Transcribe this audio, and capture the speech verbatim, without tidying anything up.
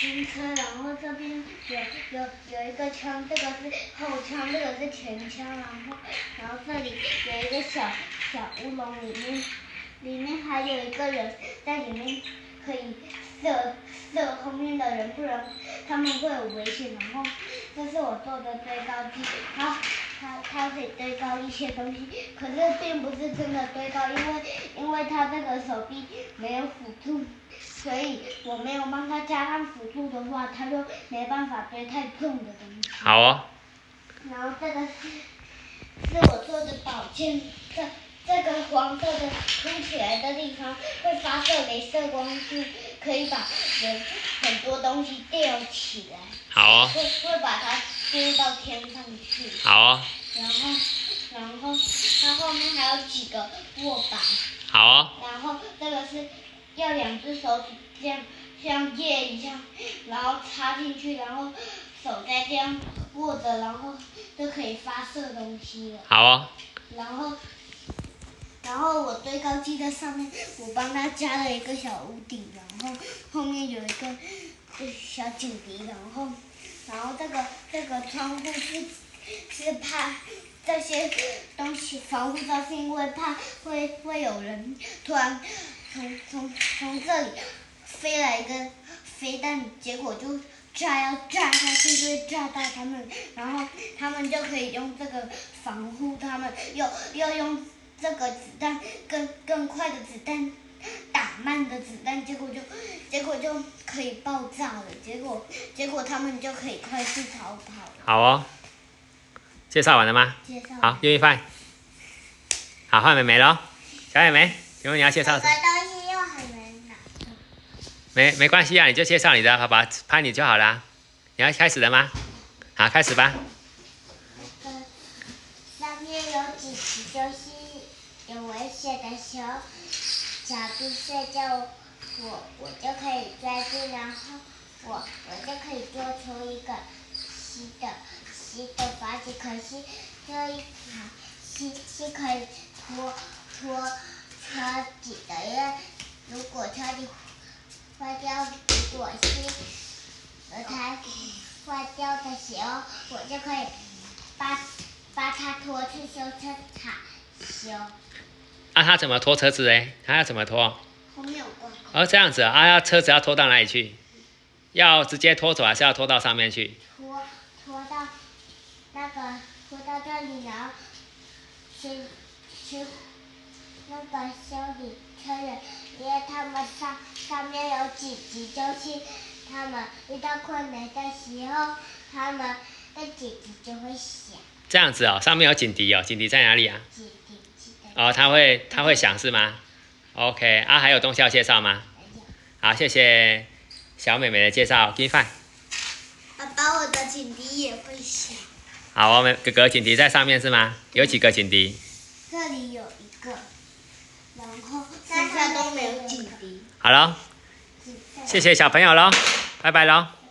军车，然后这边有有有一个枪，这个是后枪，这个是前枪，然后然后这里有一个小小乌龙，里面里面还有一个人在里面可以射射后面的人，不然他们会有危险。然后这是我做的堆高机，它它它可以堆高一些东西，可是并不是真的堆高，因为因为它这个手臂没有辅助。所以我没有帮他加上辅助的话，他就没办法堆太重的东西。 好哦。 然后这个是是我做的宝剑，这这个黄色的凸起来的地方会发射镭射光束，可以把人很多东西吊起来。 好哦。 会会把它丢到天上去。 好哦。 然后然后它后面还有几个握把。 好哦。 然后这个是。要两只手指这样像叶一样，然后插进去，然后手再这样握着，然后就可以发射东西了。 好哦。 然后，然后我堆高机在上面，我帮它加了一个小屋顶，然后后面有一个小警笛，然后，然后这个这个窗户是是怕。这些东西防护罩是因为怕会会有人突然从从从这里飞来一个飞弹，结果就炸要炸下去，就会炸到他们，然后他们就可以用这个防护他们，又又用这个子弹更更快的子弹打慢的子弹，结果就结果就可以爆炸了，结果结果他们就可以快速逃跑了。 好哦。介绍完了吗？ 介绍。 好，愿意换。好，换妹妹喽。小妹妹，请问你要介绍什么？ 这个东西又很难拿。 没没关系啊，你就介绍你的，爸爸拍你就好啦。你要开始了吗？好，开始吧。 上面有几集就是有危险的时候，小猪睡觉，我我就可以钻进，然后我我就可以做出一个新的。新的发起，可惜这一台是是可以拖拖车底的，因为如果车底坏掉，如果是轮胎坏掉的时候，我就可以把把它拖去修车厂修。 啊，他怎么拖车子嘞？他要怎么拖？ 后面有挂钩。 哦，这样子啊，啊，要车子要拖到哪里去？要直接拖走，还是要拖到上面去？ 拖拖到。那个拖到这里，然后去去那个修理车人，因为他们上上面有几集，就是他们遇到困难的时候，他们的警笛就会响。 这样子哦，上面有警笛哦，警笛在哪里啊？ 警笛记得。 哦，它会它会响是吗 ？OK， 啊，还有东西要介绍吗？好，谢谢小妹妹的介绍，给你饭。 爸爸，我的警笛也会响。 好，我们哥哥警笛在上面是吗？有几个警笛？ 这里有一个，然后剩下都没有警笛。 好了，谢谢小朋友喽，拜拜喽。